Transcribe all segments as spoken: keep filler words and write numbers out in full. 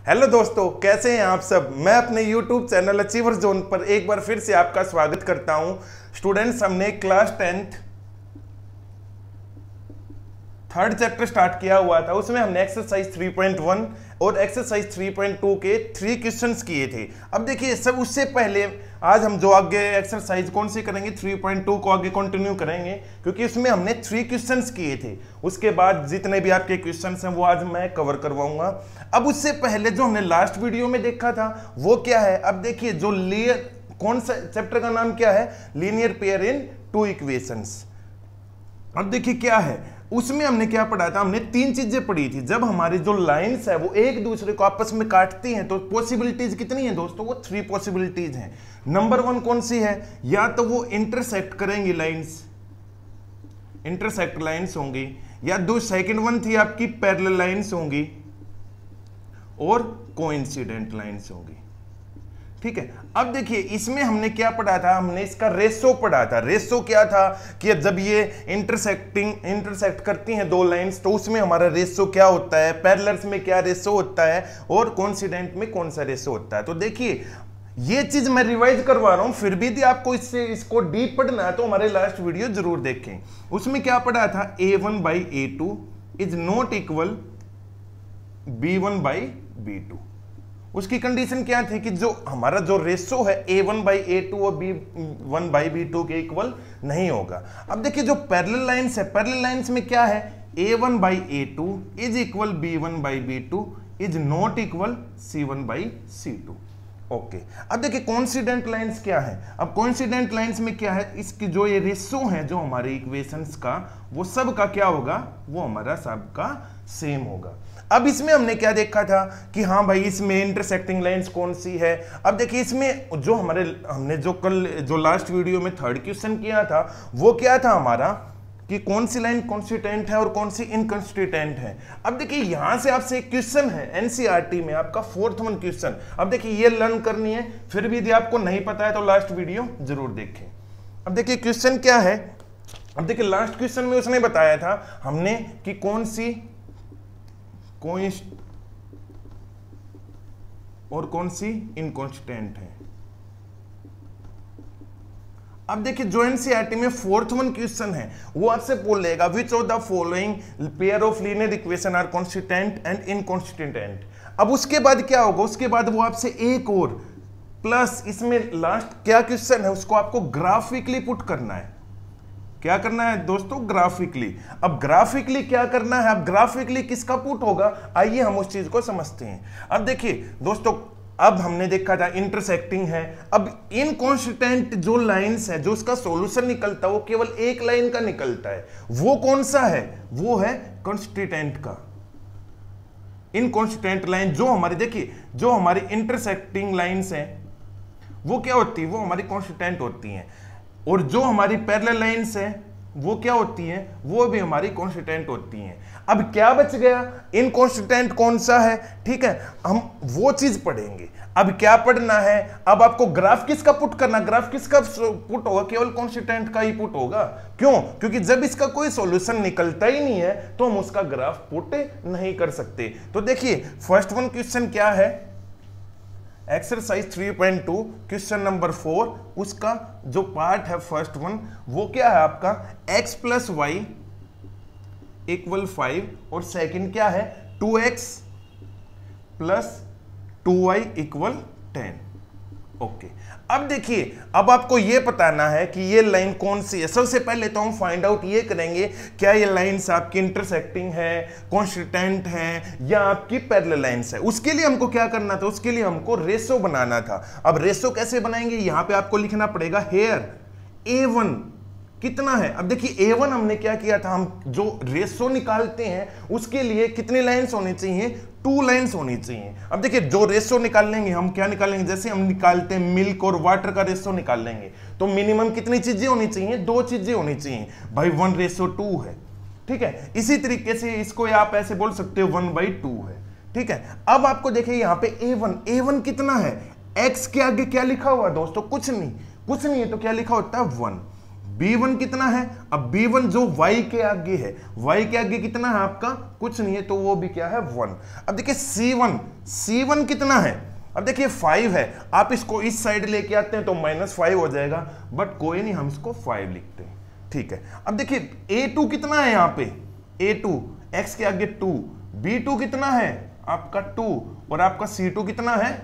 Hello दोस्तों, कैसे हैं आप सब। मैं अपने यूट्यूब चैनल अचीवर जोन पर एक बार फिर से आपका स्वागत करता हूं। स्टूडेंट्स, हमने class tenth third chapter start किया हुआ था। उसमें हमने एक्सरसाइज थ्री पॉइंट वन और एक्सरसाइज थ्री पॉइंट टू के थ्री क्वेश्चंस किए थे। अब देखिए सब उससे पहले आज हम जो आगे एक्सरसाइज कौन सी करेंगे, थ्री पॉइंट टू को आगे कंटिन्यू करेंगे, क्योंकि उसमें हमने थ्री क्वेश्चंस किए थे। उसके बाद जितने भी आपके क्वेश्चंस हैं वो आज मैं कवर करवाऊंगा। अब उससे पहले जो हमने लास्ट वीडियो में देखा था वो क्या है। अब देखिए जो लिनियर, कौन सा चैप्टर का नाम क्या है, linear pair in two equations. अब देखिए क्या है उसमें हमने क्या पढ़ा था, हमने तीन चीजें पढ़ी थी। जब हमारी जो लाइंस है वो एक दूसरे को आपस में काटती हैं तो पॉसिबिलिटीज कितनी है दोस्तों, वो थ्री पॉसिबिलिटीज हैं। नंबर वन कौन सी है, या तो वो इंटरसेक्ट करेंगी लाइंस, इंटरसेक्ट लाइंस होंगी, या दो सेकंड वन थी आपकी पैरेलल लाइंस होंगी और कोइंसिडेंट लाइंस होंगी। ठीक है। अब देखिए इसमें हमने क्या पढ़ा था, हमने इसका रेशो पढ़ा था। रेशो क्या था कि जब ये इंटरसेक्टिंग इंटरसेक्ट करती हैं दो लाइंस तो उसमें हमारा रेशो क्या होता है, पैरेलल्स में क्या रेशो होता है और कोइंसिडेंट में कौन सा रेशो होता है। तो देखिए ये चीज मैं रिवाइज करवा रहा हूं, फिर भी यदि आपको इससे इसको डीप पढ़ना है तो हमारे लास्ट वीडियो जरूर देखें। उसमें क्या पढ़ा था, A one by A two is not equal B one by B two. उसकी कंडीशन क्या थी कि जो हमारा जो रेशो है ए वन बाई ए टू और B one by B two के इक्वल नहीं होगा। अब देखिए जो पैरेलल लाइंस है, पैरेलल लाइंस में क्या है, ए one by A two is equal B one by B two is not equal C one by C two. Okay. अब देखिए कोइंसिडेंट लाइंस क्या है। अब कोइंसिडेंट लाइंस में क्या है, इसकी जो ये रेशो है जो हमारे इक्वेशंस का, वो सब का क्या होगा, वो हमारा सब का सेम होगा। अब इसमें हमने क्या देखा था कि हाँ भाई इसमें इंटरसेक्टिंग लाइंस कौन सी है। अब देखिए इसमें जो हमारे हमने जो कल जो लास्ट वीडियो में थर्ड क्वेश्चन किया था वो क्या था हमारा, कि कौन सी लाइन कॉन्स्टिट्यूएंट है और कौन सी इनकॉन्स्टिट्यूएंट है। अब देखिए यहां से आपसे एक क्वेश्चन है एनसीईआरटी में आपका फोर्थ वन क्वेश्चन। अब देखिए ये लर्न करनी है, फिर भी यदि आपको नहीं पता है तो लास्ट वीडियो जरूर देखें। अब देखिए क्वेश्चन क्या है। अब देखिए लास्ट क्वेश्चन में उसने बताया था हमने कि कौन सी कॉन्स्ट और कौन सी इनकॉन्स्टेंट है। अब देखिए जो एनसीईआरटी में फोर्थ वन क्वेश्चन है वो आपसे बोलेगा which of the following pair of linear equation are constituent and inconstituent. अब उसके बाद क्या होगा, उसके बाद वो आपसे एक और प्लस इसमें लास्ट क्या क्वेश्चन है उसको आपको ग्राफिकली पुट करना है। क्या करना है दोस्तों, ग्राफिकली। अब ग्राफिकली क्या करना है, अब ग्राफिकली किसका पुट होगा, आइए हम उस चीज को समझते हैं। अब देखिए दोस्तों अब हमने देखा था इंटरसेक्टिंग है। अब इनकॉन्स्टिट्यूएंट जो लाइंस है जो उसका सॉल्यूशन निकलता है वो केवल एक लाइन का निकलता है। वो कौन सा है, वो है कॉन्स्टिट्यूएंट का। इनकॉन्स्टिट्यूएंट लाइन जो हमारी, देखिए जो हमारी इंटरसेक्टिंग लाइंस हैं वो क्या होती है, वो हमारी कॉन्स्टिट्यूएंट होती हैं, और जो हमारी पैरेलल लाइंस हैं वो क्या होती हैं, वो भी हमारी कॉन्स्टिट्यूएंट होती हैं। अब क्या बच गया, इनकॉन्स्टिट्यूएंट कौन सा है। ठीक है, हम वो चीज पढ़ेंगे। अब क्या पढ़ना है, अब आपको ग्राफ किसका पुट करना, ग्राफ किसका पुट होगा, केवल कॉन्स्टिट्यूएंट का ही पुट होगा। क्यों, क्योंकि जब इसका कोई सॉल्यूशन निकलता ही नहीं है तो हम उसका ग्राफ पुट नहीं कर सकते। तो देखिए फर्स्ट वन क्वेश्चन क्या है, exercise three point two question number four, उसका जो पार्ट है फर्स्ट वन वो क्या है आपका, x plus Y equal five, और सेकंड क्या है two x plus two Y equal ten. Okay. अब देखिए अब आपको ये बताना है कि ये लाइन कौन सी है। सबसे पहले तो हम फाइंड आउट ये करेंगे क्या ये लाइंस आपकी इंटरसेक्टिंग है, कॉन्स्टिट्यूएंट है, या आपकी पैरेलल लाइंस है। उसके लिए हमको क्या करना था, उसके लिए हमको रेशो बनाना था। अब रेशो कैसे बनाएंगे, यहां पे आपको लिखना पड़ेगा हेयर ए वन कितना है। अब देखिए ए वन हमने क्या किया था, हम जो रेशो निकालते हैं उसके लिए कितनी लाइंस होनी चाहिए, टू लाइंस होनी चाहिए। अब देखिए जो रेशो निकाल लेंगे हम क्या निकालेंगे, जैसे हम निकालते हैं मिल्क और वाटर का रेशो निकाल लेंगे तो मिनिमम कितनी चीजें होनी चाहिए, दो चीजें होनी चाहिए भाई, वन रेशो टू है। ठीक है, इसी तरीके से इसको आप ऐसे बोल सकते हो वन बाई टू है। ठीक है, अब आपको देखिए यहाँ पे ए वन, ए वन कितना है, एक्स के आगे क्या लिखा हुआ है दोस्तों, कुछ नहीं, कुछ नहीं है तो क्या लिखा होता है वन। बी वन कितना है, अब बी वन जो y के आगे है, y के आगे कितना है आपका, कुछ नहीं है, तो वो भी क्या है, वन। अब देखिए सी वन, सी वन कितना है, अब देखिए फाइव है, आप इसको इस साइड लेके आते हैं तो माइनस फाइव हो जाएगा, बट कोई नहीं, हम इसको फाइव लिखते हैं, ठीक है। अब देखिए ए टू कितना है यहाँ पे, ए टू, x के आगे टू, बी टू कितना है आपका टू, और आपका सी टू कितना है,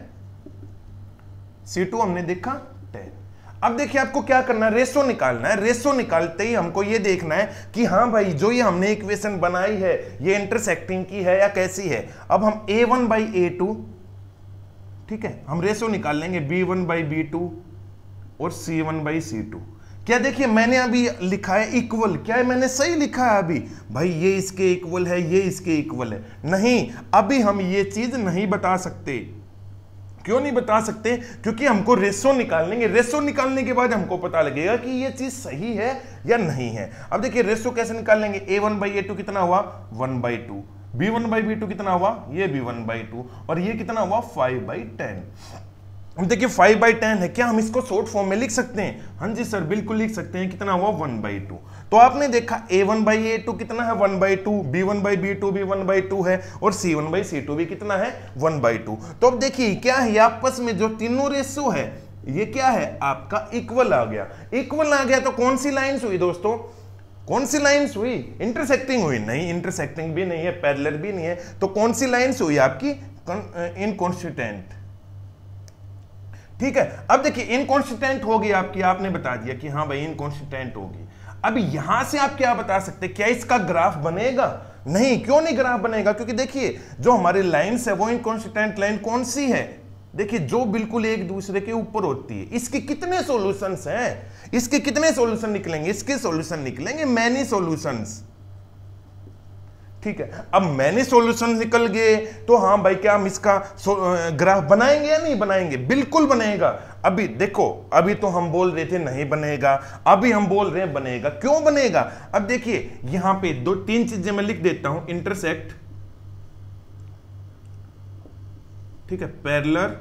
सी टू हमने देखा टेन। अब देखिए आपको क्या करना है, रेशो निकालना है। रेशो निकालते ही हमको ये देखना है कि हाँ भाई जो ये हमने इक्वेशन बनाई है ये इंटरसेक्टिंग की है या कैसी है। अब हम A one by A two, ठीक है, हम रेशो निकाल लेंगे B one by B two और C one by C two. क्या देखिए मैंने अभी लिखा है इक्वल, क्या है मैंने सही लिखा है अभी, भाई ये इसके इक्वल है, ये इसके इक्वल है, नहीं, अभी हम ये चीज नहीं बता सकते। क्यों नहीं बता सकते, क्योंकि हमको रेशो निकालेंगे, रेशो निकालने के बाद हमको पता लगेगा कि ये चीज सही है या नहीं है। अब देखिए रेशो कैसे निकाल लेंगे, A one by A two कितना हुआ, one by two, B one by B two कितना हुआ, ये भी वन बाई टू, और ये कितना हुआ, फाइव बाई टेन। हम देखिए फाइव बाई टेन है, क्या हम इसको शॉर्ट फॉर्म में लिख सकते हैं, हाँ जी सर बिल्कुल लिख सकते हैं, कितना हुआ, वन बाई टू। तो आपने देखा A one by A two कितना है, one by two, B one by B two भी वन बाई टू है, और C one by C two भी कितना है, वन बाई टू। तो अब देखिए क्या है, आपस में जो तीनों रेशो है ये क्या है आपका इक्वल आ गया। इक्वल आ गया तो कौन सी लाइन्स हुई दोस्तों, कौन सी लाइन्स हुई, इंटरसेक्टिंग हुई, नहीं इंटरसेक्टिंग भी नहीं है, पैरेलल भी नहीं है, तो कौन सी लाइन्स हुई आपकी, इनकॉन्स्टिट्यूएंट, ठीक है। अब देखिए इनकॉन्स्टिट्यूएंट होगी आपकी, आपने बता दिया कि हाँ भाई इनकॉन्स्टिट्यूएंट होगी। अब यहां से आप क्या बता सकते हैं, क्या इसका ग्राफ बनेगा, नहीं, क्यों नहीं ग्राफ बनेगा, क्योंकि देखिए जो हमारी लाइन्स है वो इनकॉन्स्टिट्यूएंट लाइन कौन सी है, देखिए जो बिल्कुल एक दूसरे के ऊपर होती है। इसके कितने सॉल्यूशंस हैं, इसके कितने सॉल्यूशन निकलेंगे, इसके सॉल्यूशन निकलेंगे मैनी सॉल्यूशंस, ठीक है। अब मैंने सॉल्यूशन निकल गए तो हाँ भाई क्या हम इसका ग्राफ बनाएंगे या नहीं बनाएंगे, बिल्कुल बनेगा। अभी देखो अभी तो हम बोल रहे थे नहीं बनेगा, अभी हम बोल रहे हैं बनेगा, क्यों बनेगा। अब देखिए यहां पे दो तीन चीजें मैं लिख देता हूं, इंटरसेक्ट, ठीक है, पैरेलल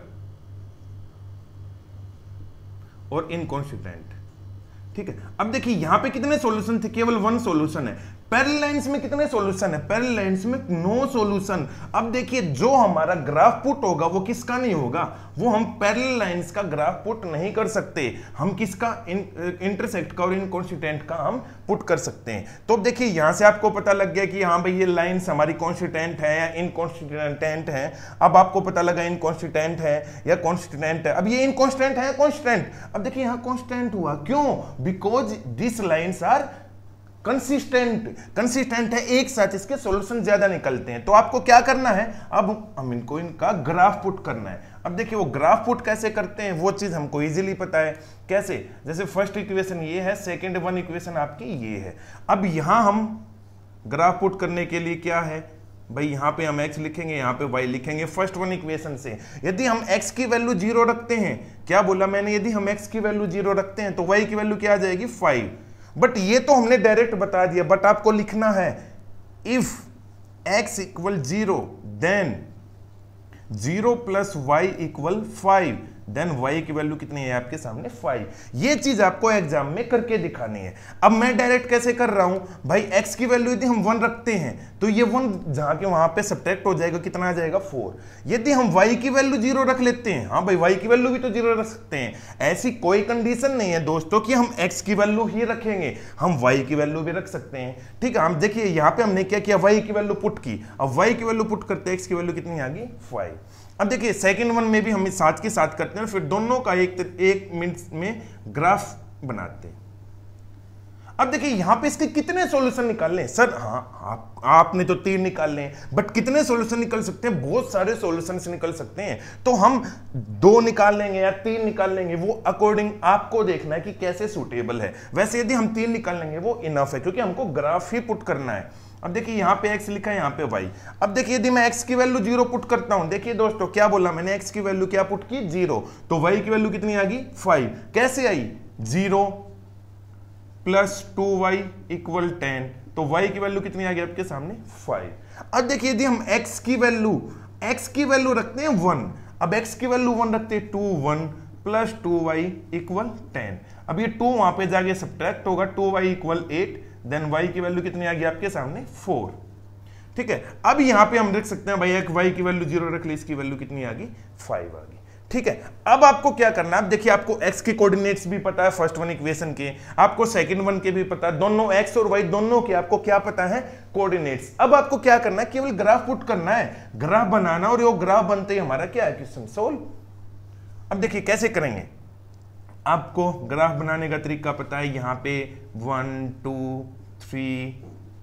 और इनकॉन्स्टिट्यूएंट, ठीक है। अब देखिए यहां पे कितने सॉल्यूशन थे, केवल वन सॉल्यूशन है। पैरेलल लाइंस में कितने सॉल्यूशन है, पैरेलल लाइंस में नो सॉल्यूशन। अब देखिए जो हमारा ग्राफ पुट होगा वो किसका नहीं होगा, वो हम पैरेलल लाइंस का ग्राफ पुट नहीं कर सकते, हम किसका, इंटरसेक्ट का और इनकॉन्स्टिट्यूएंट का हम पुट कर सकते हैं। तो अब देखिए यहां से आपको पता लग गया कि हाँ भाई ये लाइंस हमारी कॉन्स्टिट्यूएंट है या इनकॉन्स्टिट्यूएंट है। अब आपको पता लगा इनकॉन्स्टिट्यूएंट है या कॉन्स्टिट्यूएंट है। अब ये इनकॉन्स्टेंट है या कॉन्स्टेंट, अब देखिए यहां कॉन्स्टेंट हुआ, क्यों, because this lines are consistent, consistent है, एक साथ इसके सॉल्यूशन ज्यादा निकलते हैं। तो आपको क्या करना है, अब हम इनको इनका ग्राफ पुट करना है। अब देखिए वो ग्राफ पुट कैसे करते हैं वो चीज हमको इजीली पता है, कैसे, जैसे फर्स्ट इक्वेशन ये है, सेकंड वन इक्वेशन आपकी ये है। अब यहां हम ग्राफ पुट करने के लिए क्या है भाई, यहां पे हम x लिखेंगे, यहां पे y लिखेंगे फर्स्ट वन इक्वेशन से। यदि हम x की वैल्यू जीरो रखते हैं, क्या बोला मैंने, यदि हम x की वैल्यू जीरो रखते हैं तो y की वैल्यू क्या आ जाएगी, फाइव। बट ये तो हमने डायरेक्ट बता दिया, बट आपको लिखना है if x equal zero then zero plus Y equal five, then y की वैल्यू कितनी है आपके सामने, फाइव। ये चीज आपको एग्जाम में करके दिखानी है। अब मैं डायरेक्ट कैसे कर रहा हूं भाई, x की वैल्यू यदि हम वन रखते हैं तो ये वन जहां के वहां पे सब्ट्रैक्ट हो जाएगा, कितना आ जाएगा, फोर। यदि हम y की वैल्यू जीरो रख लेते हैं, हाँ भाई y की वैल्यू भी तो जीरो रख सकते हैं, ऐसी कोई कंडीशन नहीं है दोस्तों कि हम x की वैल्यू ही रखेंगे, हम y की वैल्यू भी रख सकते हैं, ठीक है। हम देखिए यहाँ पे हमने क्या किया, y की वैल्यू पुट की, अब y की वैल्यू पुट करते हैं, x की वैल्यू कितनी आ गई, फाइव। अब देखिए सेकंड वन में भी हम साथ के साथ करते हैं, फिर दोनों का एक एक मिनट में ग्राफ बनाते हैं। अब देखिए यहां पे इसके कितने सॉल्यूशन निकालने हैं सर, हाँ आप, आपने तो तीन निकालने हैं, बट कितने सॉल्यूशन निकल सकते हैं, बहुत सारे सॉल्यूशन निकल सकते हैं। तो हम दो निकाल लेंगे या तीन निकाल लेंगे, वो अकॉर्डिंग आपको देखना है कि कैसे सूटेबल है। वैसे यदि हम तीन निकाल लेंगे वो इनफ है, क्योंकि हमको ग्राफ ही पुट करना है। अब देखिए यहाँ पे x लिखा है, यहाँ पे y। अब देखिए यदि मैं x की वैल्यू जीरो पुट करता हूं, देखिए दोस्तों क्या बोला मैंने, x की वैल्यू क्या पुट की, जीरो, तो y की वैल्यू कितनी आ गई, फाइव। कैसे आई, zero plus two Y equal ten, तो y की वैल्यू कितनी आ गई आपके सामने, फाइव। अब देखिए यदि हम x की वैल्यू x की वैल्यू रखते हैं वन, अब x की वैल्यू वन रखते हैं, two one plus two Y equal ten. अब ये टू वहां पे जाके सब्ट्रैक्ट होगा, two Y equal eight, then Y की वैल्यू कितनी आ गई आपके सामने फोर। ठीक है, अब यहां पे हम रख सकते हैं भाई एक वाई की वैल्यू जीरो रख ली, इसकी वैल्यू कितनी आ गई फाइव आ गई। ठीक है, अब आपको क्या करना है, अब देखिए आपको x के कोऑर्डिनेट्स भी पता है फर्स्ट वन इक्वेशन के, आपको सेकंड वन के भी पता है, दोनों x और y दोनों के आपको क्या पता है कोऑर्डिनेट्स। अब आपको क्या करना है, केवल ग्राफ पुट करना है, ग्राफ बनाना, और ये ग्राफ बनते ही हमारा क्या है क्वेश्चन सोल्व। अब देखिए कैसे करेंगे, आपको ग्राफ बनाने का तरीका पता है, यहां पे one two three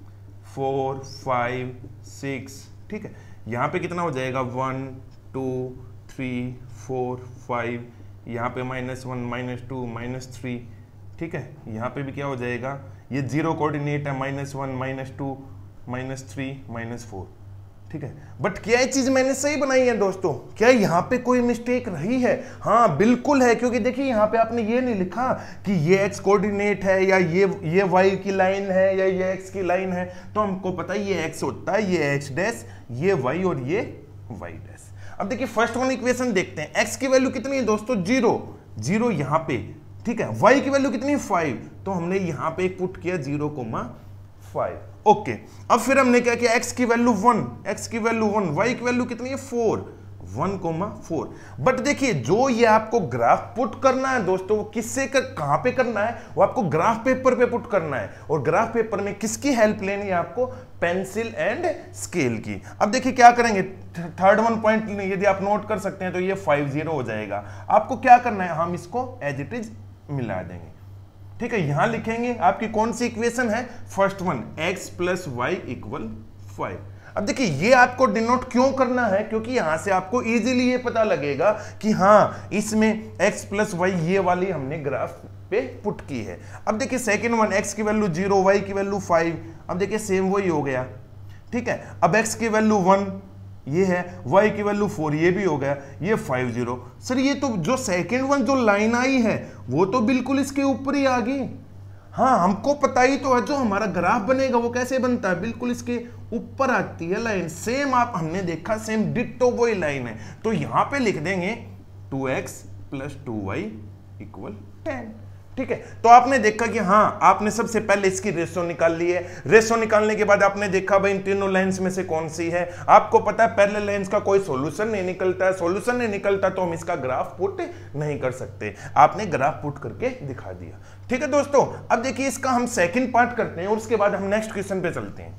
four five six, ठीक है, यहां पे कितना हो जाएगा one two three four five, यहाँ पे minus one minus two minus three, ठीक है, यहाँ पे भी क्या हो जाएगा, ये जीरो कोऑर्डिनेट है, minus one minus two minus three minus four. ठीक है, बट क्या ये चीज मैंने सही बनाई है दोस्तों, क्या यहाँ पे कोई मिस्टेक रही है? हाँ बिल्कुल है, क्योंकि देखिए यहाँ पे आपने ये नहीं लिखा कि ये एक्स कोऑर्डिनेट है या ये ये वाई की लाइन है या ये एक्स की लाइन है, तो हमको पता है ये एक्स होता है, ये एक्स डैश, ये वाई और ये वाई डैश। अब देखिए फर्स्ट वन इक्वेशन देखते हैं, x की वैल्यू कितनी है दोस्तों जीरो, जीरो यहाँ पे, ठीक है, y की वैल्यू कितनी है फाइव, तो हमने यहाँ पे एक पुट किया जीरो कोमा फाइव। ओके, अब फिर हमने क्या किया, x की वैल्यू वन, x की वैल्यू वन, y की वैल्यू कितनी है four, one comma four. But देखिए जो ये आपको ग्राफ पुट करना है दोस्तों, वो किससे कर, कहां पे करना है, वो आपको ग्राफ पेपर पे पुट करना है, और ग्राफ पेपर में किसकी हेल्प लेनी है आपको, पेंसिल एंड स्केल की। अब देखिए क्या करेंगे, थर्ड वन पॉइंट यदि आप नोट कर सकते हैं तो ये फाइव जीरो हो जाएगा। आपको क्या करना है, हम इसको एज इट इज मिला देंगे। ठीक है, यहां लिखेंगे आपकी कौन सी इक्वेशन है, first one, X plus Y equal five. अब देखिए ये आपको डिनोट क्यों करना है, क्योंकि यहां से आपको इजीली ये पता लगेगा कि हाँ इसमें x प्लस वाई ये वाली हमने ग्राफ पे पुट की है। अब देखिए सेकंड वन, x की वैल्यू जीरो, y की वैल्यू फाइव, अब देखिए सेम वही हो गया। ठीक है, अब x की वैल्यू वन ये है, y की वैल्यू फोर ये भी हो गया, ये फाइव जीरो। सर ये तो जो सेकंड वन जो लाइन आई है वो तो बिल्कुल इसके ऊपर ही आ गई। हाँ हमको पता ही तो है जो हमारा ग्राफ बनेगा वो कैसे बनता है, बिल्कुल इसके ऊपर आती है लाइन, सेम आप हमने देखा सेम डिट्टो वही लाइन है। तो यहां पे लिख देंगे two x plus two Y equal ten. ठीक है, तो आपने देखा कि हाँ आपने सबसे पहले इसकी रेशो निकाल ली है, रेशो निकालने के बाद आपने देखा भाई इन तीनों लाइंस में से कौन सी है। आपको पता है पैरेलल लाइंस का कोई सॉल्यूशन नहीं निकलता है, सॉल्यूशन नहीं निकलता तो हम इसका ग्राफ पुट नहीं कर सकते, आपने ग्राफ पुट करके दिखा दिया। ठीक है दोस्तों, अब देखिए इसका हम सेकंड पार्ट करते हैं और उसके बाद हम नेक्स्ट क्वेश्चन पे चलते हैं।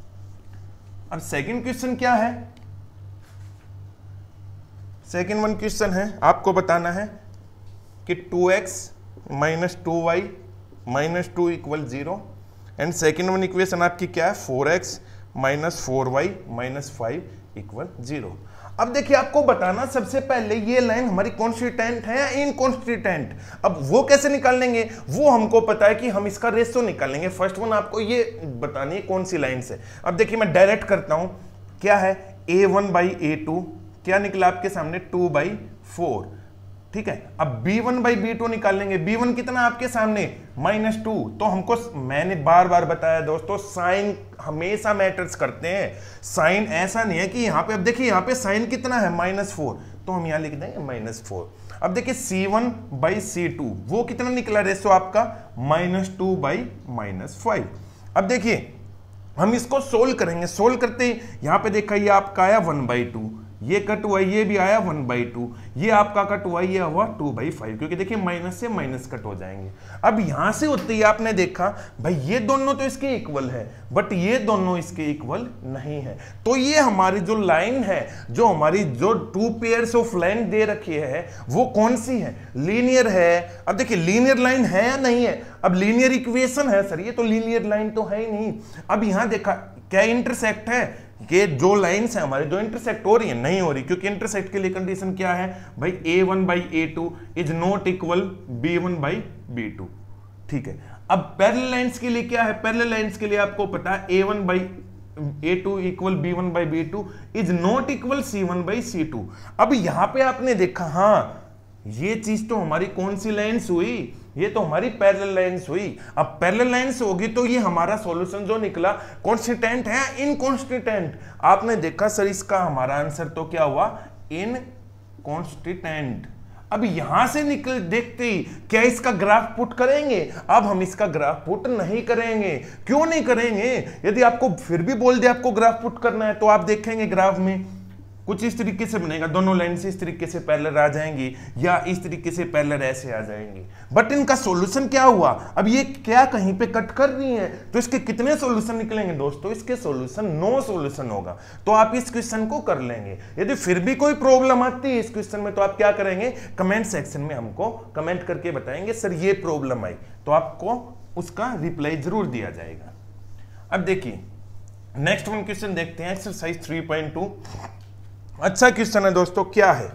अब सेकंड क्वेश्चन क्या है, सेकंड वन क्वेश्चन है, आपको बताना है कि two X minus two Y minus two equal zero, and second one equation आपकी क्या है, four X minus four Y minus five equal zero. अब देखिए आपको बताना सबसे पहले ये लाइन हमारी कॉन्स्टिटेंट है या इनकॉन्स्टिटेंट। अब वो कैसे निकालेंगे, वो हमको पता है कि हम इसका रेशो निकालेंगे। फर्स्ट वन आपको ये बतानी है कौन सी लाइन से। अब देखिए मैं डायरेक्ट करता हूं, क्या है ए वन बाई ए टू, क्या निकला आपके सामने टू बाई फोर। ठीक है, अब B one by B two निकालेंगे, बी वन कितना आपके सामने माइनस टू। तो हमको मैंने बार बार बताया दोस्तों साइन हमेशा मैटर्स करते हैं, साइन ऐसा नहीं है कि यहाँ पे, अब देखिए यहाँ पे साइन कितना है माइनस फोर, तो हम यहाँ लिख देंगे माइनस फोर। अब देखिए C one by C two वो कितना निकला रेशो आपका minus two by minus five. अब देखिए हम इसको सोल्व करेंगे, सोल्व करते ही यहाँ पे देखा ये आपका आया वन बाई टू, ये कट हुआ ये भी आया वन बाई टू, ये आपका कट हुआ ये हुआ टू बाई फाइव, क्योंकि देखिए माइनस से माइनस कट हो जाएंगे। अब यहां से होते ही आपने देखा भाई ये दोनों तो इसके इक्वल है बट ये दोनों इसके इक्वल नहीं है, तो ये हमारी जो लाइन है, जो हमारी जो टू पेयर्स ऑफ लाइन दे रखी है वो कौन सी है, लीनियर है। अब देखिए लीनियर लाइन है या नहीं है, अब लीनियर इक्वेशन है सर, ये तो लीनियर लाइन तो है ही नहीं। अब यहां देखा क्या इंटरसेक्ट है, कि जो लाइंस है हमारे जो इंटरसेक्ट हो रही है, नहीं हो रही, क्योंकि इंटरसेक्ट के लिए कंडीशन क्या है भाई ए one by A two is not equal B one by B two. ठीक है, अब पैरेलल लाइंस के लिए क्या है, पैरेलल लाइंस के लिए आपको पता है ए one by A two equal B one by B two is not equal C one by C two. अब यहां पे आपने देखा हाँ ये चीज तो हमारी कौन सी लाइंस हुई, ये तो हमारी पैरेलल लाइंस हुई। अब पैरेलल लाइंस होगी तो ये हमारा सॉल्यूशन जो निकला कॉन्स्टिटेंट है इनकॉन्स्टिटेंट। आपने देखा सर इसका हमारा आंसर तो क्या हुआ इनकॉन्स्टिटेंट। अब यहां से निकल देखते ही क्या इसका ग्राफ पुट करेंगे? अब हम इसका ग्राफ पुट नहीं करेंगे। क्यों नहीं करेंगे? यदि आपको फिर भी बोल दे आपको ग्राफ पुट करना है तो आप देखेंगे ग्राफ में कुछ इस तरीके से बनेगा, दोनों लाइन से इस तरीके से पैरेलल आ जाएंगी या इस तरीके से पैरेलल ऐसे आ जाएंगी। बट इनका सॉल्यूशन क्या हुआ? अब ये क्या कहीं पे कट कर रही है तो इसके कितने सॉल्यूशन निकलेंगे दोस्तों? इसके सॉल्यूशन नो सॉल्यूशन होगा। तो आप इस क्वेश्चन को कर लेंगे। यदि फिर भी कोई प्रॉब्लम आती है इस क्वेश्चन में तो आप क्या करेंगे? कमेंट सेक्शन में हमको कमेंट करके बताएंगे सर ये प्रॉब्लम आई, तो आपको उसका रिप्लाई जरूर दिया जाएगा। अब देखिए नेक्स्ट वन क्वेश्चन देखते हैं, एक्सरसाइज थ्री पॉइंट टू। अच्छा क्वेश्चन है दोस्तों, क्या है?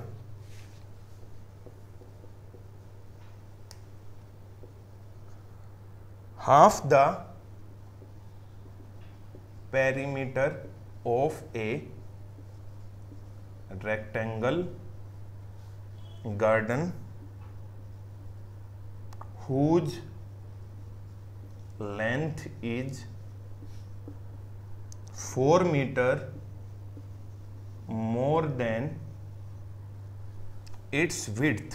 Half the perimeter of a rectangle garden whose length is four meter more than its width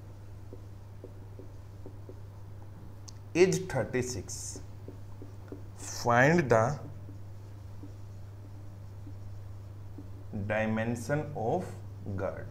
is thirty-six. Find the dimension of garden.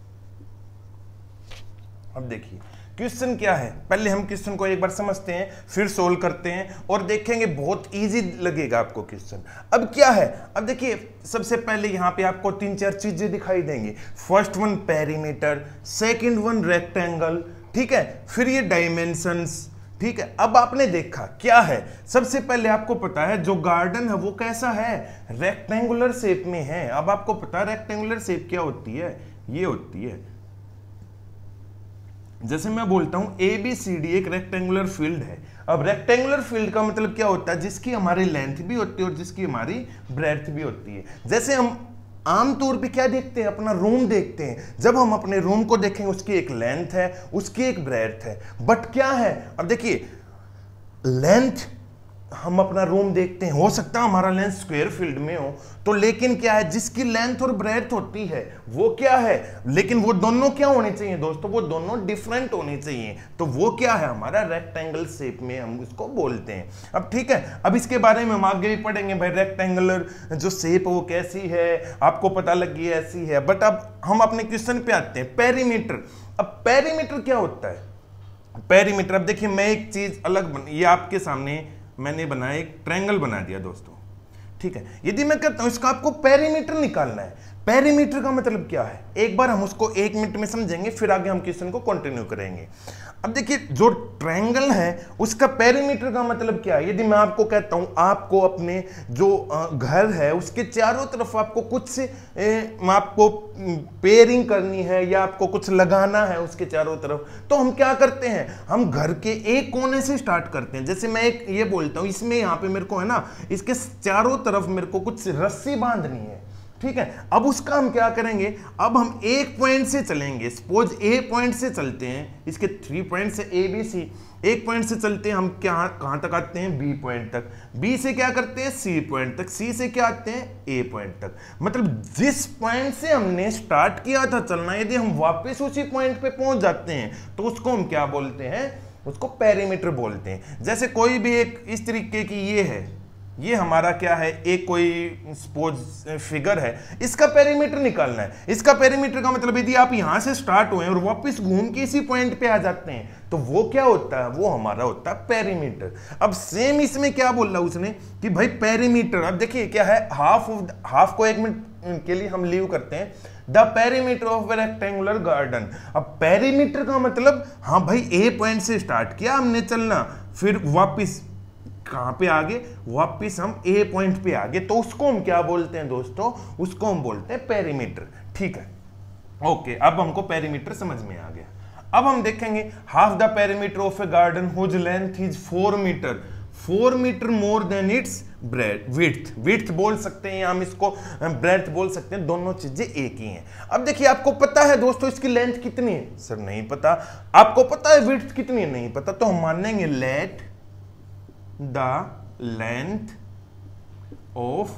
अब देखिए question क्या है, पहले हम क्वेश्चन को एक बार समझते हैं फिर सोल्व करते हैं और देखेंगे, बहुत इजी लगेगा आपको क्वेश्चन। अब क्या है? अब देखिए सबसे पहले यहां पे आपको तीन चार चीजें दिखाई देंगी। First one perimeter, second one rectangle, ठीक है, फिर ये डायमेंशंस, ठीक है। अब आपने देखा क्या है, सबसे पहले आपको पता है जो गार्डन है वो कैसा है? रेक्टेंगुलर शेप में है। अब आपको पता है रेक्टेंगुलर शेप क्या होती है? ये होती है, जैसे मैं बोलता हूं ए बी सी डी एक रेक्टेंगुलर फील्ड है। अब रेक्टेंगुलर फील्ड का मतलब क्या होता है? जिसकी हमारी लेंथ भी होती है और जिसकी हमारी ब्रेड्थ भी होती है। जैसे हम आमतौर पे क्या देखते हैं? अपना रूम देखते हैं। जब हम अपने रूम को देखेंगे उसकी एक लेंथ है, उसकी एक ब्रेड्थ है। बट क्या है, अब देखिए लेंथ हम अपना रूम देखते हैं, हो सकता है हमारा लेंथ स्क्वायर फील्ड में हो, तो लेकिन क्या है जिसकी लेंथ और ब्रेड्थ होती है वो क्या है? लेकिन वो दोनों क्या होने चाहिए दोस्तों? वो दोनों डिफरेंट होने चाहिए। तो वो क्या है? हमारा रेक्टेंगल शेप में हम उसको बोलते हैं। अब ठीक है, अब इसके बारे में हम आगे भी पढ़ेंगे भाई रेक्टेंगुलर जो शेप वो कैसी है, आपको पता लगी ऐसी है। बट अब हम अपने क्वेश्चन पे आते हैं, पेरीमीटर। अब पेरीमीटर क्या होता है? पेरीमीटर, अब देखिए मैं एक चीज अलग बन, ये आपके सामने मैंने बनाया, एक ट्रायंगल बना दिया दोस्तों, ठीक है। यदि मैं कहता हूं इसका आपको पेरीमीटर निकालना है, पेरीमीटर का मतलब क्या है? एक बार हम उसको एक मिनट में समझेंगे, फिर आगे हम क्वेश्चन को कंटिन्यू करेंगे। अब देखिए जो ट्रायंगल है उसका पेरीमीटर का मतलब क्या है? यदि मैं आपको कहता हूं आपको अपने जो घर है उसके चारों तरफ आपको कुछ से आपको पेयरिंग करनी है या आपको कुछ लगाना है उसके चारों तरफ, तो हम क्या करते हैं? हम घर के एक कोने से स्टार्ट करते हैं। जैसे मैं एक ये बोलता हूं इसमें यहाँ पे मेरे को है ना, इसके चारों तरफ मेरे को कुछ रस्सी बांधनी है, ठीक है। अब उसका हम क्या करेंगे? अब हम एक पॉइंट से चलेंगे, सपोज ए पॉइंट से चलते हैं, इसके थ्री पॉइंट से ए बी सी, एक पॉइंट से चलते हैं हम क्या कहां तक आते हैं? बी पॉइंट तक, बी से क्या करते हैं? सी पॉइंट तक, सी से क्या आते हैं? ए पॉइंट तक। मतलब जिस पॉइंट से हमने स्टार्ट किया था चलना, यदि हम वापस उसी पॉइंट पे पहुंच जाते हैं तो उसको हम क्या बोलते हैं? उसको पेरीमीटर बोलते हैं। जैसे कोई भी एक इस तरीके की ये है, ये हमारा क्या है? एक कोई सपोज फिगर है, इसका पेरीमीटर निकालना है। इसका पेरीमीटर का मतलब यदि आप यहां से स्टार्ट हुए और वापस घूम के इसी पॉइंट पे आ जाते हैं तो वो क्या होता है? वो हमारा होता है पेरीमीटर। अब सेम इसमें क्या बोल रहा उसने कि भाई पेरीमीटर, अब देखिए क्या है, हाफ ऑफ हाफ को एक मिनट के लिए हम लीव करते हैं, the perimeter of a rectangular garden. अब पेरीमीटर का मतलब, हाँ भाई ए पॉइंट से स्टार्ट किया हमने चलना, फिर वापिस कहां पे आगे? वापिस हम ए पॉइंट पे आगे, तो उसको हम क्या बोलते हैं दोस्तों? उसको हम बोलते हैं पेरीमीटर, ठीक है। ओके, अब हमको पेरीमीटर समझ में आ गया। अब हम देखेंगे half the perimeter of a garden whose length is four metre, four metre more than its breadth width, width बोल सकते हैं हम इसको, ब्रेड्थ बोल सकते हैं, दोनों चीजें एक ही हैं। अब देखिए आपको पता है दोस्तों इसकी लेंथ कितनी है? सर नहीं पता। आपको पता है विड्थ कितनी है? नहीं पता। तो हम मानेंगे let the length of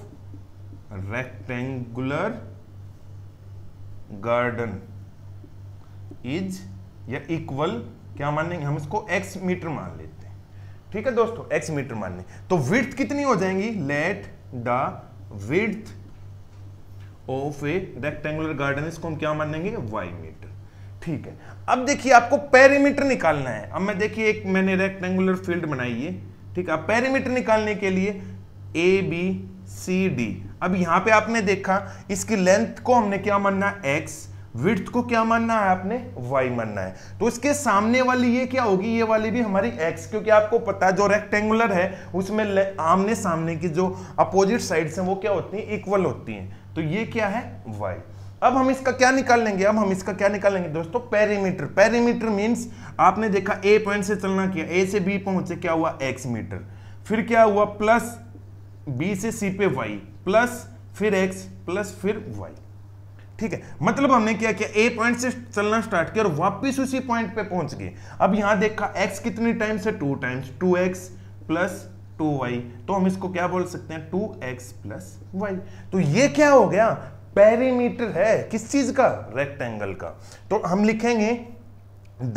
rectangular garden is या इक्वल क्या मानेंगे हम इसको x मीटर मान लेते हैं, ठीक है दोस्तों, x मीटर मानने। तो विड्थ कितनी हो जाएंगी, let the width of a rectangular garden, इसको हम क्या मानेंगे, y मीटर, ठीक है। अब देखिए आपको पेरीमीटर निकालना है। अब मैं देखिए एक मैंने रेक्टेंगुलर फील्ड बनाई है, ठीक है। अब पेरीमीटर निकालने के लिए ए बी सी डी, अब यहां पे आपने देखा इसकी लेंथ को हमने क्या मानना है, x, विड्थ को क्या मानना है आपने, y मानना है। तो इसके सामने वाली ये क्या होगी, ये वाली भी हमारी x, क्योंकि आपको पता है जो रेक्टेंगुलर है उसमें आमने सामने की जो अपोजिट साइड्स हैं वो क्या होती हैं, इक्वल होती हैं। तो ये क्या है, y। अब हम इसका क्या निकाल लेंगे, अब हम इसका क्या निकाल लेंगे दोस्तों, पेरीमीटर। पेरीमीटर मींस आपने देखा ए पॉइंट से चलना किया, ए से बी पहुंचे, क्या हुआ, x मीटर, फिर क्या हुआ प्लस बी से सी पे y, प्लस फिर x, प्लस फिर y, ठीक है। मतलब हमने क्या किया, ए पॉइंट से चलना स्टार्ट किया और वापस उसी पॉइंट पे पहुंच गए। अब यहां देखा x कितनी टाइम्स है, two times, two x plus two Y, तो हम इसको क्या बोल सकते हैं, टू एक्स प्लस वाई। तो ये क्या हो गया, पेरीमीटर है, किस चीज का, रेक्टेंगल का। तो हम लिखेंगे the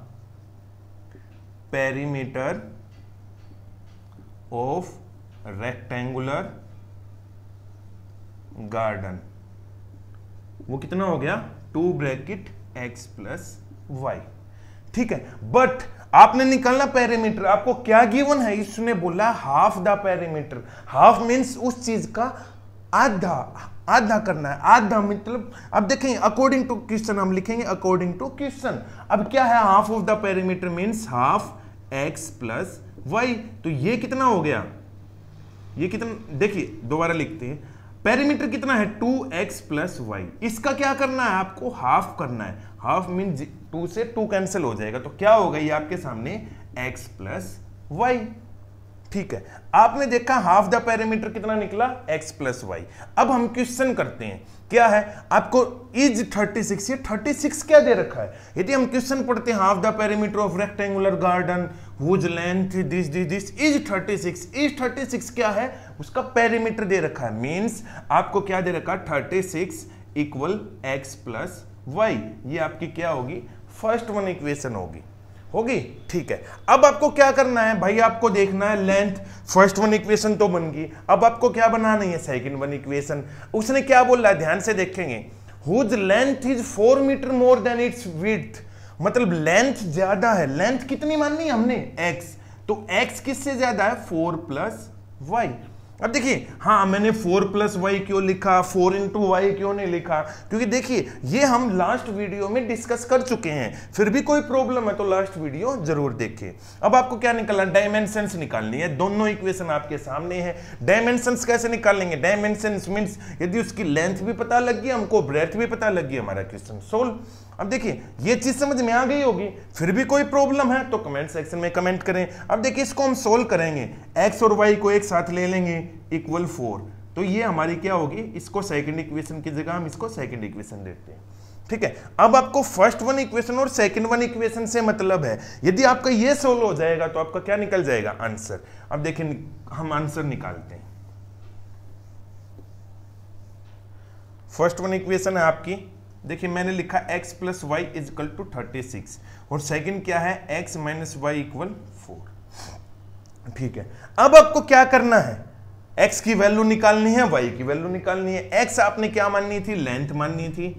perimeter of rectangular garden, वो कितना हो गया, two bracket X plus Y, ठीक है। बट आपने निकालना पेरीमीटर, आपको क्या गिवन है, इसने बोला half the perimeter. Half means उस चीज का आधा, आधा करना है, आधा मतलब अब देखेंगे अकॉर्डिंग टू क्वेश्चन हम लिखेंगे अकॉर्डिंग टू क्वेश्चन। अब क्या है, half of the perimeter means half X plus Y. तो ये कितना हो गया, ये कितना, देखिए दोबारा लिखते हैं, पेरीमीटर कितना है, टू एक्स प्लस वाई। इसका क्या करना है, आपको हाफ करना है। हाफ मीन टू से टू कैंसिल हो जाएगा, तो क्या होगा, ये आपके सामने x प्लस वाई, ठीक है। आपने देखा हाफ द पेरीमीटर कितना निकला, x प्लस वाई। अब हम क्वेश्चन करते हैं, क्या है आपको, इज थर्टी सिक्स, ये थर्टी सिक्स क्या दे रखा है। यदि हम क्वेश्चन पढ़ते हैं, half the perimeter of rectangular garden whose length this this this is thirty six, is thirty six क्या है, उसका पेरीमीटर दे रखा है, मींस आपको क्या दे रखा है, thirty six equal X plus Y. ये आपकी क्या होगी, फर्स्ट वन इक्वेशन होगी, होगी, ठीक है। अब आपको क्या करना है भाई, आपको देखना है लेंथ, फर्स्ट वन इक्वेशन तो बन गई, अब आपको क्या बनाना है, सेकंड वन इक्वेशन। उसने क्या बोला है, ध्यान से देखेंगे, whose length is four metre more than its width, मतलब लेंथ ज्यादा है। लेंथ कितनी माननी है हमने, x, तो x किससे ज्यादा है, फोर प्लस वाई। अब देखिए, हाँ मैंने फोर प्लस वाई क्यों लिखा, फोर इंटू वाई क्यों नहीं लिखा, क्योंकि देखिए ये हम लास्ट वीडियो में डिस्कस कर चुके हैं। फिर भी कोई प्रॉब्लम है तो लास्ट वीडियो जरूर देखिए। अब आपको क्या निकालना, डायमेंशंस निकालनी है। दोनों इक्वेशन आपके सामने है। डायमेंशंस कैसे निकालेंगे, डायमेंशंस मींस यदि उसकी लेंथ भी पता लग गई, हमको ब्रेथ भी पता लग गई, हमारा क्वेश्चन सोल्व। अब देखिए ये चीज समझ में आ गई होगी। फिर भी कोई प्रॉब्लम है तो कमेंट सेक्शन में कमेंट करें। अब देखिए इसको हम सोल्व करेंगे, एक्स और वाई को एक साथ ले लेंगे, इक्वल फोर, तो ये हमारी क्या होगी, इसको सेकंड इक्वेशन की जगह हम इसको सेकंड इक्वेशन देते हैं, ठीक है। अब आपको फर्स्ट वन इक्वेशन और सेकंड वन इक्वेशन से मतलब है, यदि आपका ये सोल्व हो जाएगा तो आपका क्या निकल जाएगा, आंसर। अब देखिए हम आंसर निकालते हैं। फर्स्ट वन इक्वेशन है आपकी, देखिए मैंने लिखा x plus Y is equal two thirty six और सेकंड क्या है, x minus Y equal four, ठीक है। अब आपको क्या करना है, x की वैल्यू निकालनी है, y की वैल्यू निकालनी है। x आपने क्या माननी थी, लेंथ माननी थी,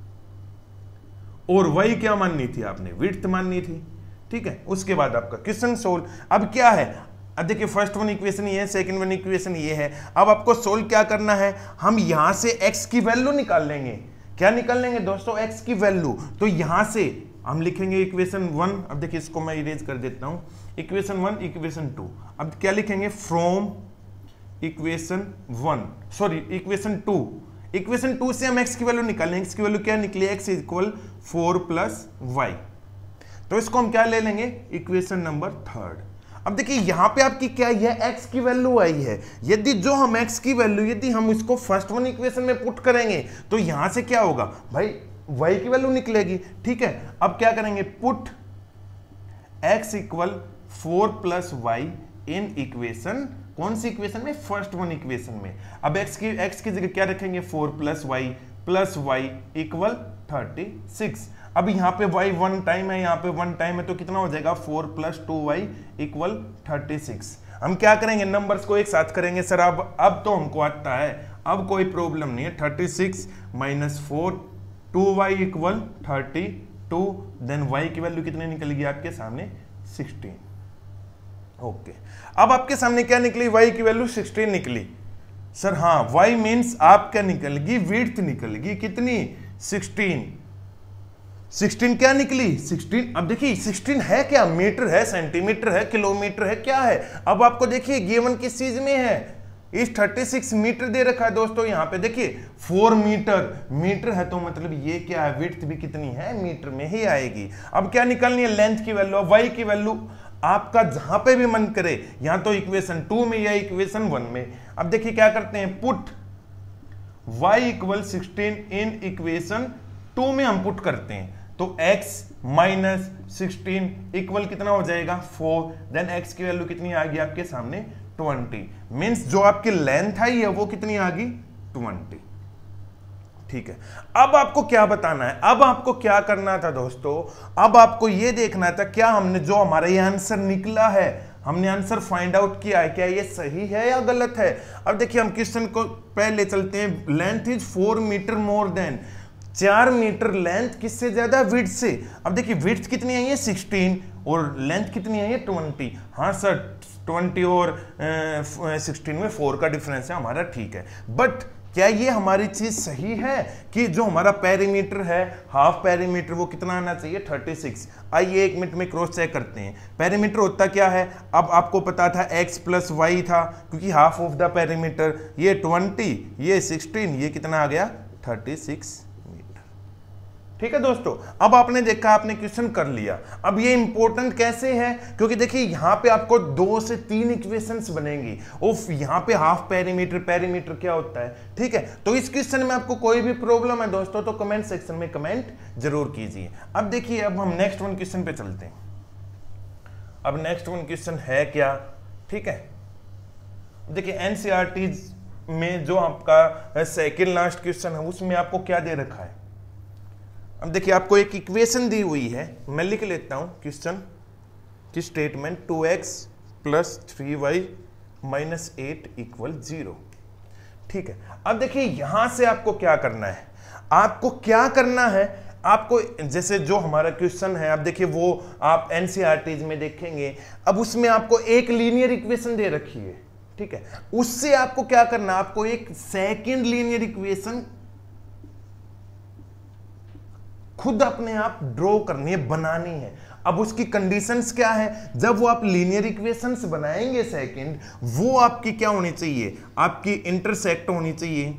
और y क्या माननी थी आपने, विड्थ माननी थी, ठीक है। उसके बाद आपका क्वेश्चन सोल्व। अब क्या है, अब देखिए फर्स्ट वन इक्वेशन ये है, सेकंड वन इक्वेशन ये है। अब आपको सोल्व क्या करना है, हम यहां से x की वैल्यू निकाल लेंगे। क्या निकाल लेंगे दोस्तों, x की वैल्यू। तो यहां से हम लिखेंगे इक्वेशन वन, अब देखिए इसको मैं इरेज कर देता हूं, इक्वेशन वन इक्वेशन टू। अब क्या लिखेंगे, from equation one, sorry equation two, equation two से हम x की वैल्यू निकालेंगे। x की वैल्यू क्या निकली, x equal four plus Y, तो इसको हम क्या ले लेंगे, इक्वेशन नंबर थर्ड। अब देखिए यहां पे आपकी क्या है, x की वैल्यू आई है। यदि जो हम x की वैल्यू यदि हम इसको फर्स्ट वन इक्वेशन में पुट करेंगे तो यहां से क्या होगा भाई, y की वैल्यू निकलेगी, ठीक है। अब क्या करेंगे, put x equal four plus y in equation, कौन सी इक्वेशन में, फर्स्ट वन इक्वेशन में। अब x की x की जगह क्या रखेंगे, four plus y plus Y equal thirty six. अब यहाँ पे y वन टाइम है, यहाँ पे वन टाइम है, तो कितना हो जाएगा four plus two Y equal thirty six. हम क्या करेंगे, नंबर्स को एक साथ करेंगे सर। अब अब तो हमको आता है, अब कोई प्रॉब्लम नहीं है। Thirty six minus four, two Y equal thirty two, then y की वैल्यू कितनी निकलेगी आपके सामने सिक्सटीन। ओके, अब आपके सामने क्या निकली, y की वैल्यू सिक्सटीन निकली सर। हाँ, y मीन्स आप क्या निकलेगी, विड्थ निकलेगी कितनी, सिक्सटीन। सिक्सटीन क्या निकली, सिक्सटीन। अब देखिए सिक्सटीन है क्या, मीटर है, सेंटीमीटर है, किलोमीटर है, क्या है। अब आपको देखिए गिवन किस चीज में है, इस थर्टी सिक्स मीटर दे रखा है दोस्तों। यहाँ पे देखिए फोर मीटर, मीटर है तो मतलब ये क्या है, विड्थ भी कितनी है, मीटर में ही आएगी। अब क्या निकालनी है, लेंथ की वैल्यू। अब y की वैल्यू आपका जहां पे भी मन करे, या तो इक्वेशन टू में या इक्वेशन वन में। अब देखिए क्या करते हैं, put y equal sixteen in equation two में हम पुट करते हैं, तो x माइनस सिक्सटीन इक्वल कितना हो जाएगा, फोर। देन x की वैल्यू कितनी आ गई आपके सामने, ट्वेंटी। मींस जो आपकी लेंथ आई है वो कितनी आ गई, ट्वेंटी। ठीक है, अब आपको क्या बताना है, अब आपको क्या करना था दोस्तों, अब आपको ये देखना था क्या हमने जो हमारा ये आंसर निकला है, हमने आंसर फाइंड आउट किया है, क्या ये सही है या गलत है। अब देखिए हम क्वेश्चन को पहले चलते हैं। Length is four metre more than, चार मीटर लेंथ किससे ज्यादा, विड्थ से। अब देखिए विड्थ कितनी आई है, सिक्सटीन, और लेंथ कितनी आई है, ट्वेंटी। हाँ सर, ट्वेंटी और सिक्सटीन में फोर का डिफरेंस है हमारा, ठीक है। बट क्या ये हमारी चीज सही है कि जो हमारा पेरीमीटर है, हाफ पेरीमीटर, वो कितना आना चाहिए, थर्टी सिक्स। आइए एक मिनट में क्रॉस चेक करते हैं। पेरीमीटर होता क्या है, अब आपको पता था x प्लस वाई था, क्योंकि हाफ ऑफ द पेरीमीटर, ये ट्वेंटी, ये सिक्सटीन, ये कितना आ गया, थर्टी सिक्स। ठीक है दोस्तों, अब आपने देखा, आपने क्वेश्चन कर लिया। अब ये इंपॉर्टेंट कैसे है, क्योंकि देखिए यहां पे आपको दो से तीन इक्वेशंस बनेंगी। उफ, यहां पे हाफ पेरीमीटर, पेरीमीटर क्या होता है, ठीक है। तो इस क्वेश्चन में आपको कोई भी प्रॉब्लम है दोस्तों, तो कमेंट सेक्शन में कमेंट जरूर कीजिए। अब देखिए, अब हम नेक्स्ट वन क्वेश्चन पे चलते हैं। अब नेक्स्ट वन क्वेश्चन है क्या, ठीक है। देखिए एनसीईआरटी में जो आपका सेकेंड लास्ट क्वेश्चन है, उसमें आपको क्या दे रखा है। अब देखिए आपको एक इक्वेशन दी हुई है, मैं लिख लेता हूं क्वेश्चन की statement, two x plus three y minus eight equal zero. ठीक है, अब देखिए यहां से आपको क्या करना है, आपको क्या करना है, आपको जैसे जो हमारा क्वेश्चन है, आप देखिए वो आप एनसीईआरटी में देखेंगे। अब उसमें आपको एक लीनियर इक्वेशन दे रखी है, ठीक है। उससे आपको क्या करना, आपको एक सेकेंड लीनियर इक्वेशन खुद अपने आप ड्रॉ करनी है, बनानी है। अब उसकी कंडीशंस क्या है, जब वो आप लीनियर इक्वेशंस बनाएंगे सेकंड, वो आपकी क्या होनी चाहिए, आपकी इंटरसेक्ट होनी चाहिए।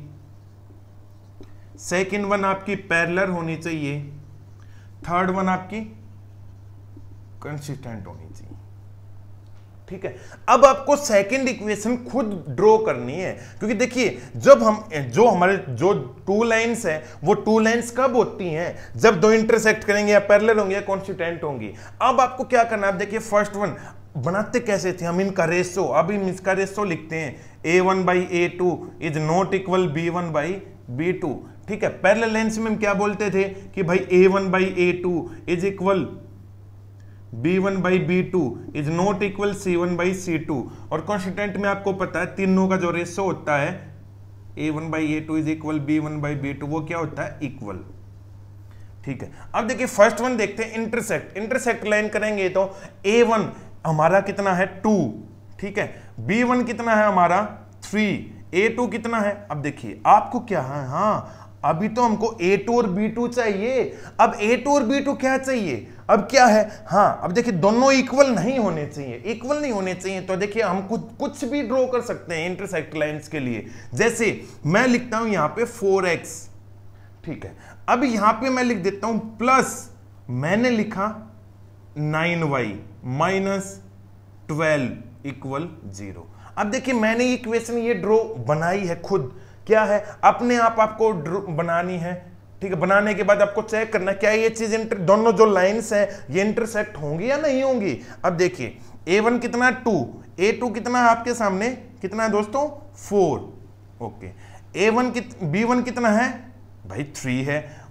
सेकंड वन आपकी पैरेलल होनी चाहिए, थर्ड वन आपकी कंसिस्टेंट होनी चाहिए। ठीक है, अब आपको सेकंड इक्वेशन खुद ड्रॉ करनी है, क्योंकि देखिए जब हम जो हमारे जो टू लाइंस हैं, वो टू लाइंस कब होती हैं, जब दो इंटरसेक्ट करेंगे, या पैरेलल होंगे या कॉन्स्टिट्यूएंट होंगी। अब आपको क्या करना है, आप देखिए फर्स्ट वन बनाते कैसे थे हम, इनका रेशो, अब इसका रेशो लिखते हैं, a one by A two is not equal B one by B two. ठीक है, पैरेलल लाइंस में हम क्या बोलते थे कि भाई ए one by A two is equal B one by B two is not equal C one by C two. और कॉन्स्टिट्यूएंट में आपको पता है तीनों का जो रेशो होता है, ए one by A two is equal B one by B two, वो क्या होता है, इक्वल। ठीक है, अब देखिए फर्स्ट वन देखते हैं, इंटरसेक्ट। इंटरसेक्ट लाइन करेंगे तो ए वन हमारा कितना है, टू, ठीक है, बी वन कितना है हमारा, थ्री, ए टू कितना है। अब देखिए आपको क्या है, हाँ अभी तो हमको ए टू और बी टू चाहिए, अब ए टू और बी टू क्या चाहिए, अब क्या है, हाँ अब देखिए दोनों इक्वल नहीं होने चाहिए, इक्वल नहीं होने चाहिए। तो देखिए हम कुछ कुछ भी ड्रॉ कर सकते हैं इंटरसेक्ट लाइंस के लिए। जैसे मैं लिखता हूं यहां पे फोर एक्स, ठीक है, अब यहां पे मैं लिख देता हूं प्लस, मैंने लिखा nine y minus twelve equal zero. अब देखिए मैंने इक्वेशन ये ड्रॉ बनाई है खुद, क्या है, अपने आप आपको बनानी है। ठीक है, बनाने के बाद आपको चेक करना क्या ये चीज इंटर, दोनों जो लाइंस है ये इंटरसेक्ट होंगी या नहीं होंगी। अब देखिए ए वन कितना, टू, ए टू कितना है आपके सामने, कितना है दोस्तों, फोर, ओके। ए वन कित बी वन कितना है भाई, थ्री है,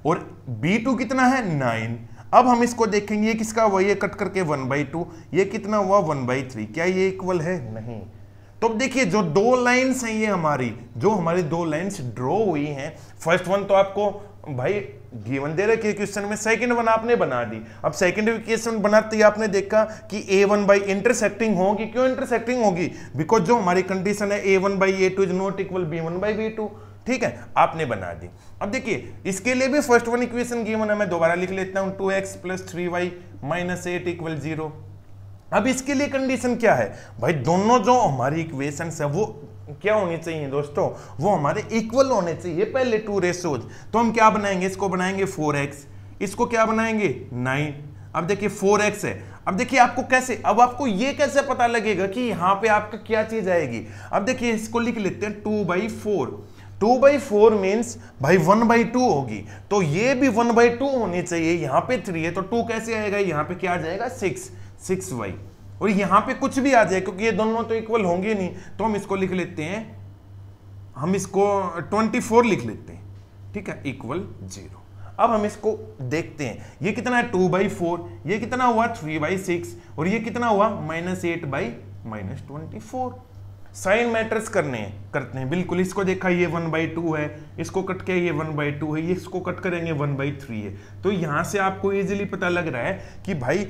और बी टू कितना है नाइन। अब हम इसको देखेंगे ये किसका हुआ, ये कट करके वन बाई टू, ये कितना हुआ वन बाई थ्री, क्या ये इक्वल है, नहीं। तो अब देखिए जो दो लाइंस हैं ये हमारी जो हमारी दो लाइंस ड्रॉ हुई हैं, फर्स्ट वन तो आपको भाई गिवन दे रखे क्वेश्चन में, सेकंड वन आपने बना दी। अब सेकंड क्वेश्चन बनाते ही आपने देखा कि ए वन बाई इंटरसेक्टिंग होगी, क्यों इंटरसेक्टिंग होगी, बिकॉज जो हमारी कंडीशन है ए one by A two is not equal B one by B two, ठीक है, आपने बना दी। अब देखिए इसके लिए भी फर्स्ट वन इक्वेशन गिवन है, मैं दोबारा लिख लेता हूं, two x plus three y minus eight equal zero. अब इसके लिए कंडीशन क्या है भाई, दोनों जो हमारी इक्वेशंस है वो क्या होनी चाहिए दोस्तों, वो हमारे इक्वल होने चाहिए पहले टू रेशोज। तो हम क्या बनाएंगे, इसको बनाएंगे फोर एक्स, इसको क्या बनाएंगे नाइन। अब देखिए फोर एक्स है, अब देखिए आपको कैसे, अब आपको ये कैसे पता लगेगा कि यहाँ पे आपका क्या चीज आएगी। अब देखिए इसको लिख लेते हैं two by four, two by four means भाई वन बाई टू होगी, तो ये भी वन बाई टू होनी चाहिए। यहाँ पे थ्री है तो टू कैसे आएगा, यहाँ पे क्या आ जाएगा सिक्स, सिक्स वाई, और यहाँ पे कुछ भी आ जाए क्योंकि ये दोनों तो इक्वल होंगे नहीं, तो हम इसको लिख लेते हैं, हम इसको ट्वेंटी फोर लिख लेते हैं, ठीक है, इक्वल जीरो। अब हम इसको देखते हैं, ये कितना है टू बाई फोर, ये कितना हुआ थ्री बाई सिक्स, और ये कितना हुआ minus eight by minus twenty four. Sign matters करने हैं करते हैं बिल्कुल। इसको देखा ये वन बाई टू है, इसको कट के ये वन बाई टू है, ये इसको कट करेंगे वन बाई थ्री है। तो यहां से आपको इजीली पता लग रहा है कि भाई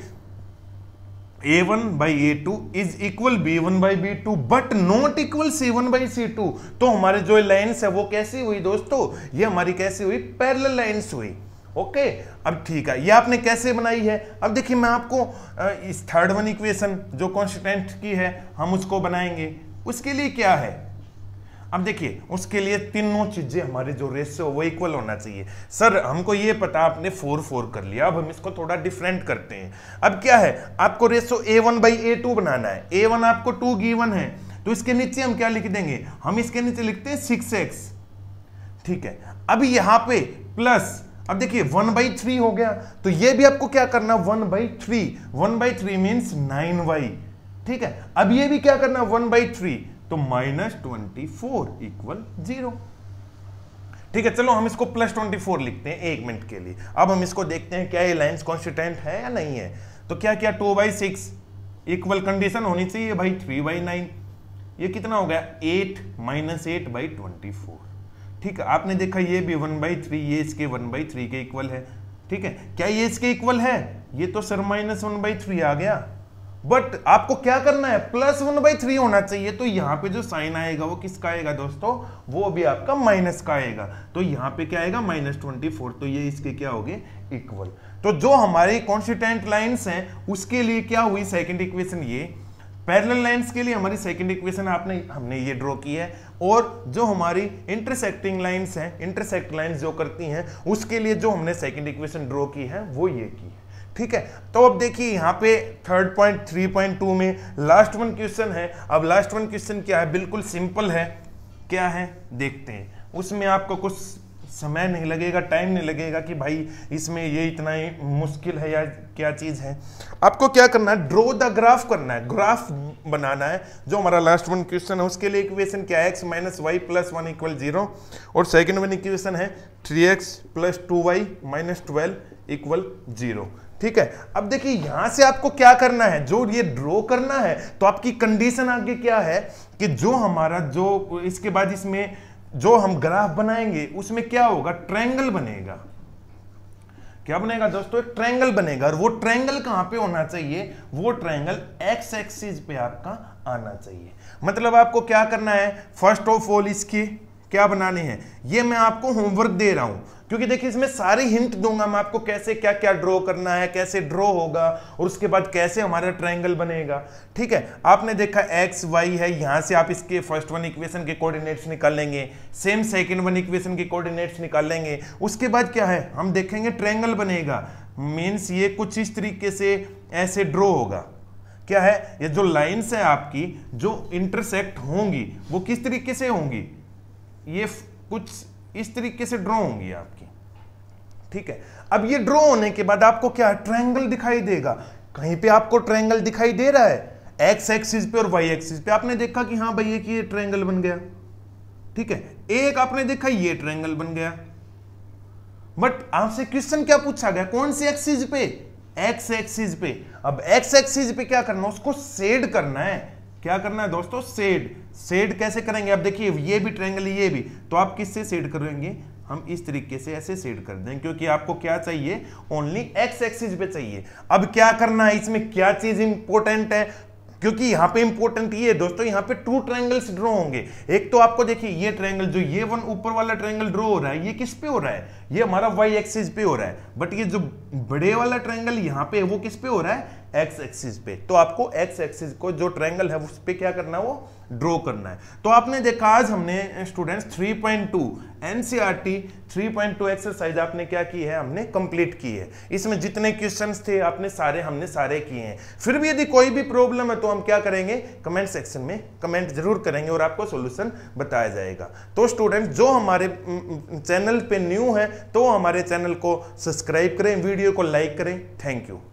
ए one by A two is equal B one by B two but not equal C one by C two. तो हमारे जो लाइन्स है वो कैसी हुई दोस्तों, ये हमारी कैसी हुई, पैरेलल लाइन्स हुई। ओके अब ठीक है, ये आपने कैसे बनाई है। अब देखिए मैं आपको इस थर्ड वन इक्वेशन जो कॉन्स्टेंट की है हम उसको बनाएंगे। उसके लिए क्या है, अब देखिए उसके लिए तीनों चीजें हमारे जो रेशियो वो इक्वल होना चाहिए। सर हमको ये पता, आपने फोर फोर कर लिया, अब हम इसको थोड़ा डिफरेंट करते हैं। अब क्या है, आपको ratio a one by A two बनाना है। ए वन आपको टू गिवन है, तो इसके नीचे हम क्या लिख देंगे, हम इसके नीचे लिखते हैं सिक्स एक्स, ठीक है। अब यहां पे प्लस, अब देखिए वन बाई थ्री हो गया, तो ये भी आपको क्या करना, one by three, one by three means nine y, ठीक है। अब ये भी क्या करना, वन बाई थ्री, तो minus twenty four equal zero, ठीक है। चलो हम इसको प्लस ट्वेंटी फोर लिखते हैं एक मिनट के लिए। अब हम इसको देखते हैं क्या ये लाइन्स कॉन्स्टिटेंट है या नहीं है। तो क्या क्या, two by six equal condition होनी चाहिए भाई थ्री बाई नाइन, ये कितना हो गया eight minus eight by twenty four, ठीक है। आपने देखा ये भी वन बाई थ्री, ये इसके वन बाई थ्री के इक्वल है, ठीक है। क्या ये इसके इक्वल है, ये तो sir minus one by three आ गया, बट आपको क्या करना है, प्लस वन बाई थ्री होना चाहिए। तो यहाँ पे जो साइन आएगा वो किसका आएगा दोस्तों, वो भी आपका माइनस का आएगा। तो यहाँ पे क्या आएगा माइनस ट्वेंटी फोर, तो ये इसके क्या हो गए इक्वल। तो जो हमारी कॉन्स्टिटेंट लाइंस हैं उसके लिए क्या हुई सेकंड इक्वेशन, ये पैरेलल लाइंस के लिए हमारी सेकंड इक्वेशन आपने हमने ये ड्रॉ की है, और जो हमारी इंटरसेक्टिंग लाइंस हैं, इंटरसेक्ट लाइंस जो करती हैं उसके लिए जो हमने सेकंड इक्वेशन ड्रॉ की है वो ये की है, ठीक है। तो अब देखिए यहाँ पे third point three point two में लास्ट वन क्वेश्चन है। अब लास्ट वन क्वेश्चन क्या है, बिल्कुल सिंपल है, क्या है देखते हैं। उसमें आपको कुछ समय नहीं लगेगा, टाइम नहीं लगेगा कि भाई इसमें ये इतना ही मुश्किल है या क्या चीज है। आपको क्या करना है, ड्रॉ द ग्राफ करना है, ग्राफ बनाना है। जो हमारा लास्ट वन क्वेश्चन है उसके लिए इक्वेशन क्या है, x minus y plus one equal zero, और सेकेंड वन इक्वेशन है three x plus two Y minus twelve equal zero, ठीक है। अब देखिए यहां से आपको क्या करना है, जो ये ड्रॉ करना है, तो आपकी कंडीशन आगे क्या है कि जो हमारा जो इसके बाद इसमें जो हम ग्राफ बनाएंगे उसमें क्या होगा, ट्रायंगल बनेगा। क्या बनेगा दोस्तों, एक ट्रायंगल बनेगा, और वो ट्रायंगल कहां पे होना चाहिए, वो ट्रायंगल एक्स एक्सिस पे आपका आना चाहिए। मतलब आपको क्या करना है, फर्स्ट ऑफ ऑल इसकी क्या बनाने हैं, ये मैं आपको होमवर्क दे रहा हूं, क्योंकि देखिए इसमें सारे हिंट दूंगा मैं आपको, कैसे क्या क्या ड्रॉ करना है, कैसे ड्रॉ होगा, और उसके बाद कैसे हमारा ट्रायंगल बनेगा, ठीक है। आपने देखा एक्स वाई है, यहां से आप इसके फर्स्ट वन इक्वेशन के कोऑर्डिनेट्स निकाल लेंगे, सेम सेकंड वन इक्वेशन के कोऑर्डिनेट्स निकाल लेंगे। उसके बाद क्या है, हम देखेंगे ट्रायंगल बनेगा, मींस ये कुछ इस तरीके से ऐसे ड्रॉ होगा। क्या है, ये जो लाइंस है आपकी जो इंटरसेक्ट होंगी वो किस तरीके से होंगी, ये कुछ इस तरीके से ड्रॉ होंगी आपकी, ठीक है। अब ये ड्रॉ होने के बाद आपको क्या ट्रायंगल दिखाई देगा, कहीं पे आपको ट्रायंगल दिखाई दे रहा है एक्स एक्सिस पे और वाई एक्सिस पे। आपने देखा कि हाँ भाई एक ये ट्रायंगल बन गया, ठीक है। एक आपने देखा ये ट्रायंगल बन गया, बट आपसे क्वेश्चन क्या पूछा गया, कौन सी एक्सिस पे, एक्स एक्सिस पे। अब एक्स एक्सिस पे क्या करना, उसको शेड करना है। क्या करना है दोस्तों, शेड। शेड कैसे करेंगे, अब देखिए ये भी ट्रायंगल ये भी, तो आप किससे शेड करेंगे, हम इस तरीके से ऐसे शेड कर दें, क्योंकि आपको क्या चाहिए, ओनली एक्स एक्सिस पे चाहिए। अब क्या करना है, इसमें क्या चीज इंपॉर्टेंट है, क्योंकि यहां पे इंपॉर्टेंट ये है दोस्तों, यहां पे टू ट्रायंगल्स ड्रॉ होंगे। एक तो आपको देखिए ये ट्रायंगल, जो ये वन ऊपर वाला ट्रायंगल ड्रॉ हो रहा है, ये किस पे हो रहा है, ये हमारा वाई एक्सिस पे हो रहा है। बट ये जो बड़े वाला ट्रायंगल यहां पे, वो किस पे हो रहा है, एक्स एक्सिस पे। तो आपको एक्स एक्सिस को जो ट्रायंगल है उस पे क्या करना है, वो ड्रॉ करना है। तो आपने देखा आज हमने students three point two NCERT three point two exercise आपने क्या की है, हमने कंप्लीट की है। इसमें जितने क्वेश्चंस थे आपने सारे हमने सारे किए हैं। फिर भी यदि कोई भी प्रॉब्लम है तो हम क्या करेंगे, कमेंट सेक्शन में कमेंट जरूर करेंगे और आपको सॉल्यूशन बताया जाएगा। तो स्टूडेंट्स जो हमारे चैनल पे न्यू है तो हमारे चैनल को सब्सक्राइब करें, वीडियो को लाइक करें। Thank you.